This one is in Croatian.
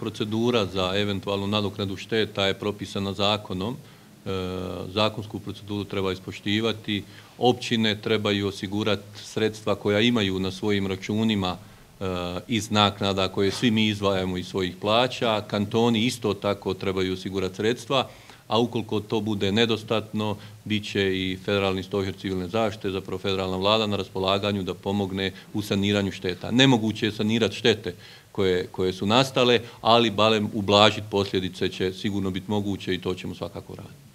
procedura za eventualnu nadoknadu šteta je propisana zakonom. Zakonsku proceduru treba ispoštivati. Općine trebaju osigurati sredstva koja imaju na svojim računima iz naknada koje svi mi izdvajamo iz svojih plaća. Kantoni isto tako trebaju osigurati sredstva, a ukoliko to bude nedostatno, bit će i Federalni stožer civilne zaštite, zapravo federalna vlada, na raspolaganju da pomogne u saniranju šteta. Nemoguće je sanirati štete koje su nastale, ali barem ublažiti posljedice će sigurno biti moguće i to ćemo svakako raditi.